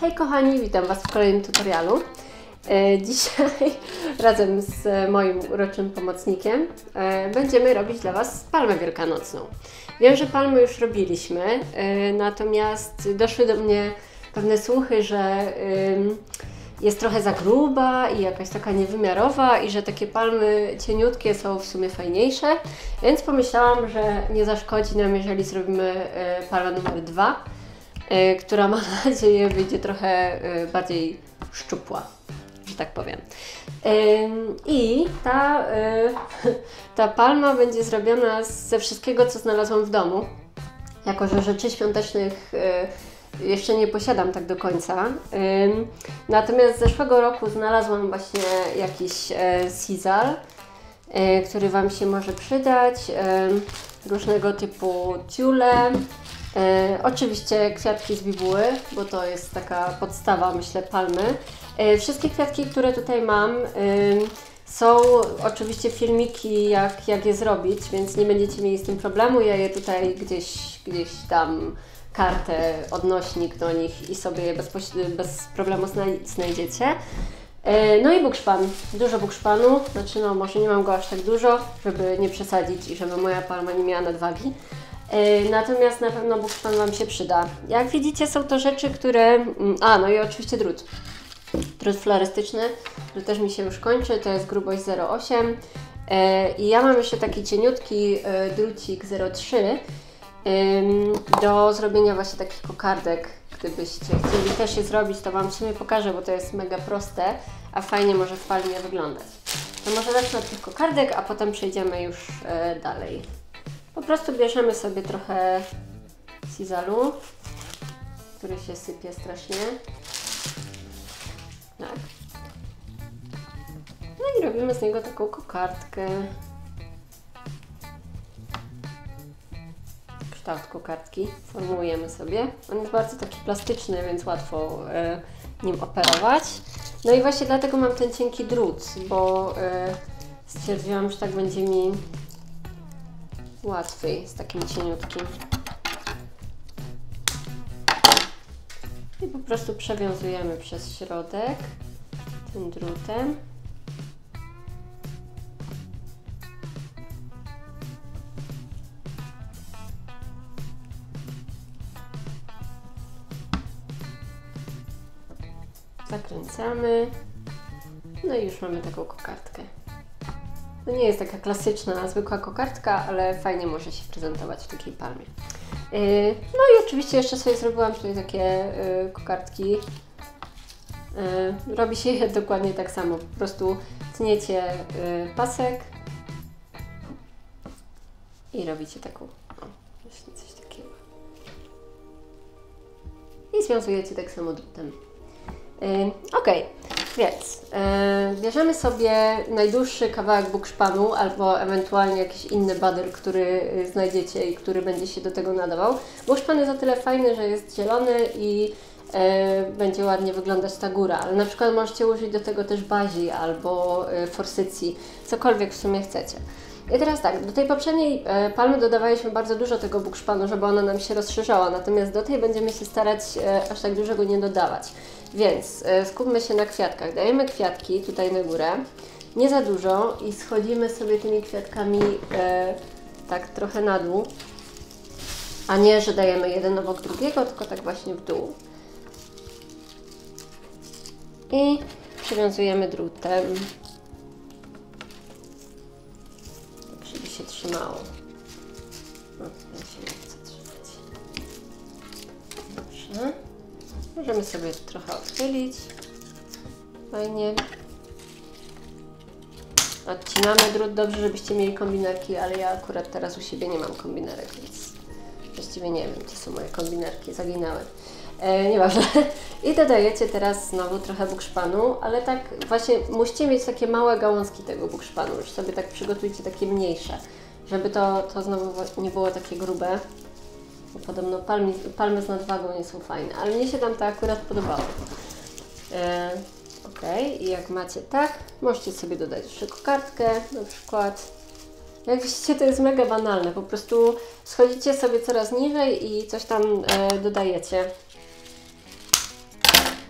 Hej kochani, witam Was w kolejnym tutorialu. Dzisiaj razem z moim uroczym pomocnikiem będziemy robić dla Was palmę wielkanocną. Wiem, że palmę już robiliśmy, natomiast doszły do mnie pewne słuchy, że jest trochę za gruba i jakaś taka niewymiarowa i że takie palmy cieniutkie są w sumie fajniejsze, więc pomyślałam, że nie zaszkodzi nam, jeżeli zrobimy palmę numer 2, która mam nadzieję wyjdzie trochę bardziej szczupła, że tak powiem. I ta palma będzie zrobiona ze wszystkiego, co znalazłam w domu, jako że rzeczy świątecznych jeszcze nie posiadam tak do końca. Natomiast z zeszłego roku znalazłam właśnie jakiś sisal, który Wam się może przydać, różnego typu tiule, oczywiście kwiatki z bibuły, bo to jest taka podstawa, myślę, palmy. Wszystkie kwiatki, które tutaj mam, są oczywiście filmiki, jak je zrobić, więc nie będziecie mieli z tym problemu. Ja je tutaj gdzieś tam kartę, odnośnik do nich i sobie je bez problemu znajdziecie. No i bukszpan. Dużo bukszpanu, znaczy no może nie mam go aż tak dużo, żeby nie przesadzić i żeby moja palma nie miała nadwagi. Natomiast na pewno bukszpan Wam się przyda. Jak widzicie, są to rzeczy, które... no i oczywiście drut. Drut florystyczny, który też mi się już kończy, to jest grubość 0,8. I ja mam jeszcze taki cieniutki drucik 0,3 do zrobienia właśnie takich kokardek. Gdybyście chcieli też je zrobić, to Wam w sumie pokażę, bo to jest mega proste, a fajnie może w palmie wyglądać. To może zacznę od tych kokardek, a potem przejdziemy już dalej. Po prostu bierzemy sobie trochę sisalu, który się sypie strasznie. Tak. No i robimy z niego taką kokardkę. Kształt kokardki formułujemy sobie. On jest bardzo taki plastyczny, więc łatwo nim operować. No i właśnie dlatego mam ten cienki drut, bo stwierdziłam, że tak będzie mi łatwiej z takim cieniutkim. I po prostu przewiązujemy przez środek tym drutem. Zakręcamy. No i już mamy taką kokardkę. To nie jest taka klasyczna, zwykła kokardka, ale fajnie może się prezentować w takiej palmie. No i oczywiście jeszcze sobie zrobiłam tutaj takie kokardki. Robi się je dokładnie tak samo. Po prostu tniecie pasek i robicie taką, właśnie coś takiego. I związujecie tak samo drutem. Ok, więc bierzemy sobie najdłuższy kawałek bukszpanu albo ewentualnie jakiś inny badyl, który znajdziecie i który będzie się do tego nadawał. Bukszpan jest o tyle fajny, że jest zielony i będzie ładnie wyglądać ta góra, ale na przykład możecie użyć do tego też bazii albo forsycji, cokolwiek w sumie chcecie. I teraz tak, do tej poprzedniej palmy dodawaliśmy bardzo dużo tego bukszpanu, żeby ona nam się rozszerzała, natomiast do tej będziemy się starać aż tak dużego nie dodawać. Więc skupmy się na kwiatkach. Dajemy kwiatki tutaj na górę, nie za dużo i schodzimy sobie tymi kwiatkami tak trochę na dół, a nie, że dajemy jeden obok drugiego, tylko tak właśnie w dół. I przywiązujemy drutem, tak żeby się trzymało. No, tutaj się nie chce trzymać. Dobrze. Możemy sobie trochę odchylić. Fajnie. Odcinamy drut, dobrze, żebyście mieli kombinerki, ale ja akurat teraz u siebie nie mam kombinerek, więc właściwie nie wiem, gdzie są moje kombinerki, zaginęły. Nieważne. I dodajecie teraz znowu trochę bukszpanu, ale tak właśnie musicie mieć takie małe gałązki tego bukszpanu, już sobie tak przygotujcie takie mniejsze, żeby to znowu nie było takie grube. Bo podobno palmy z nadwagą nie są fajne, ale mnie się tam to akurat podobało. Ok, i jak macie tak, możecie sobie dodać jeszcze kokardkę na przykład. Jak widzicie, to jest mega banalne, po prostu schodzicie sobie coraz niżej i coś tam dodajecie.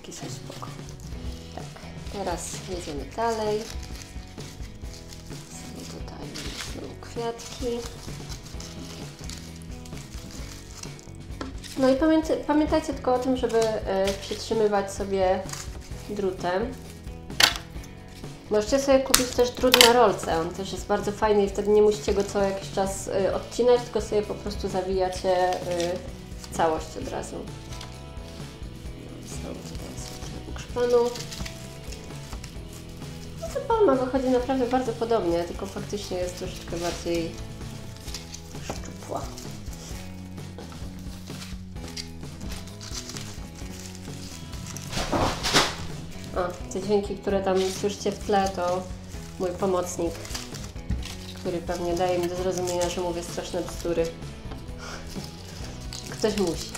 kwiatki są spoko. Tak, teraz jedziemy dalej. Tutaj są kwiatki. No i pamiętajcie tylko o tym, żeby przytrzymywać sobie drutem. Możecie sobie kupić też drut na rolce, on też jest bardzo fajny i wtedy nie musicie go co jakiś czas odcinać, tylko sobie po prostu zawijacie w całość od razu. Są tutaj sobie szpanu. No ta palma wychodzi naprawdę bardzo podobnie, tylko faktycznie jest troszeczkę bardziej szczupła. O, te dźwięki, które tam słyszycie w tle, to mój pomocnik, który pewnie daje mi do zrozumienia, że mówię straszne bzdury. Ktoś musi.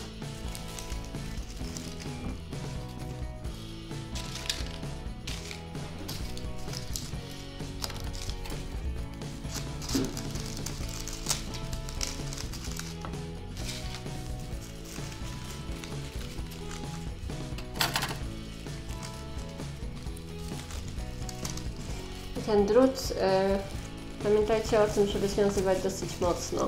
Ten drut, pamiętajcie o tym, żeby związywać dosyć mocno,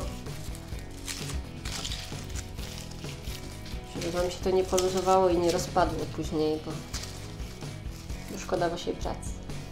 żeby Wam się to nie poluzowało i nie rozpadło później, bo szkoda Waszej pracy.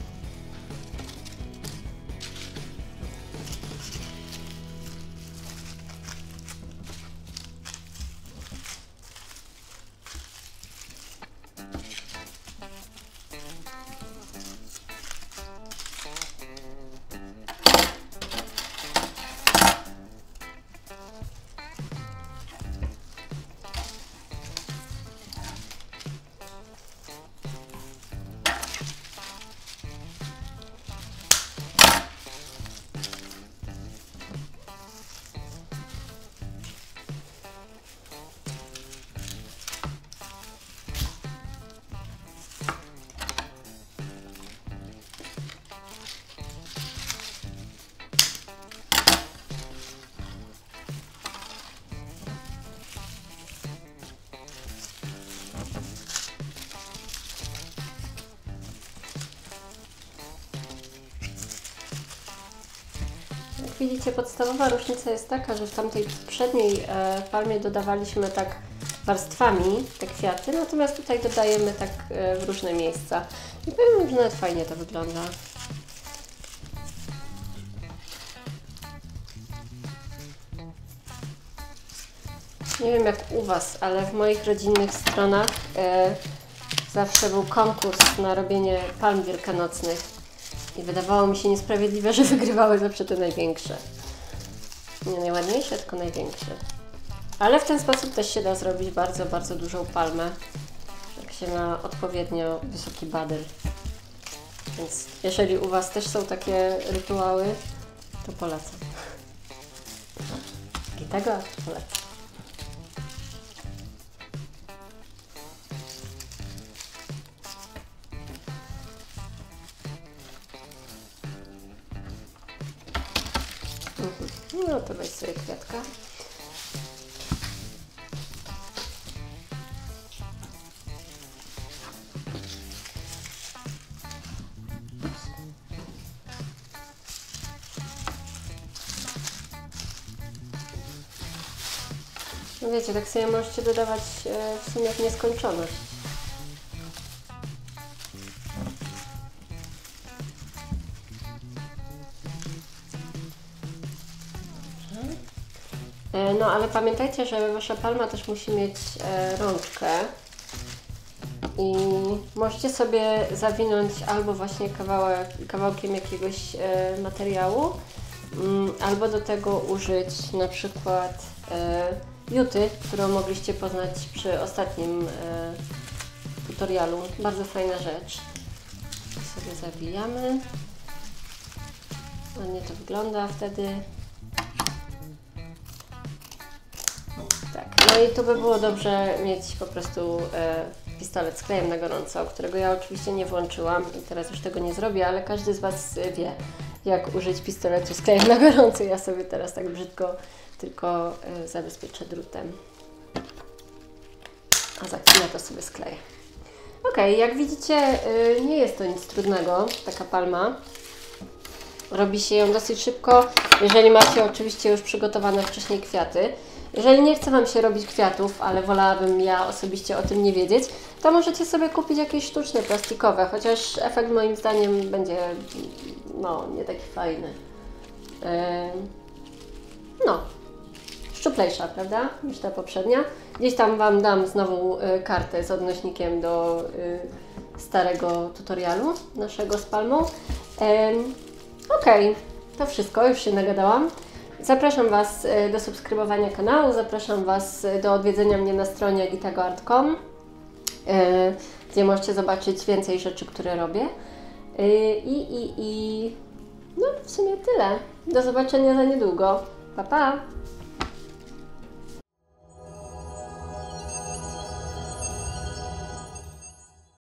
Jak widzicie, podstawowa różnica jest taka, że w tamtej przedniej palmie dodawaliśmy tak warstwami te kwiaty, natomiast tutaj dodajemy tak w różne miejsca. I powiem, że nawet fajnie to wygląda. Nie wiem jak u Was, ale w moich rodzinnych stronach zawsze był konkurs na robienie palm wielkanocnych. I wydawało mi się niesprawiedliwe, że wygrywały zawsze te największe. Nie najładniejsze, tylko największe. Ale w ten sposób też się da zrobić bardzo, bardzo dużą palmę, jak się ma odpowiednio wysoki badyl. Więc jeżeli u Was też są takie rytuały, to polecam. I tego polecam. No to weź sobie kwiatka. No wiecie, tak sobie możecie dodawać w sumie w nieskończoność. No ale pamiętajcie, że Wasza palma też musi mieć rączkę i możecie sobie zawinąć albo właśnie kawałkiem jakiegoś materiału, albo do tego użyć na przykład juty, którą mogliście poznać przy ostatnim tutorialu. Bardzo fajna rzecz. Sobie zawijamy. Ładnie to wygląda wtedy. Tak, no i tu by było dobrze mieć po prostu pistolet z klejem na gorąco, którego ja oczywiście nie włączyłam i teraz już tego nie zrobię, ale każdy z Was wie, jak użyć pistoletu z klejem na gorąco. Ja sobie teraz tak brzydko tylko zabezpieczę drutem, a za chwilę to sobie skleję. Ok, jak widzicie, nie jest to nic trudnego, taka palma. Robi się ją dosyć szybko, jeżeli macie oczywiście już przygotowane wcześniej kwiaty. Jeżeli nie chce Wam się robić kwiatów, ale wolałabym ja osobiście o tym nie wiedzieć, to możecie sobie kupić jakieś sztuczne, plastikowe, chociaż efekt moim zdaniem będzie no, nie taki fajny. No, szczuplejsza, prawda, niż ta poprzednia. Gdzieś tam Wam dam znowu kartę z odnośnikiem do starego tutorialu naszego z palmą. Ok, to wszystko, już się nagadałam. Zapraszam Was do subskrybowania kanału, zapraszam Was do odwiedzenia mnie na stronie gitagoart.com, gdzie możecie zobaczyć więcej rzeczy, które robię. No w sumie tyle. Do zobaczenia za niedługo. Pa, pa!